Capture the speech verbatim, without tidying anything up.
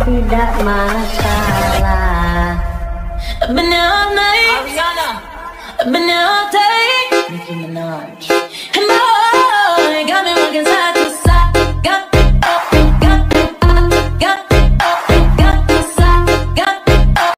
tidak masalah. I've been out all night, Ariana. I've been out all day.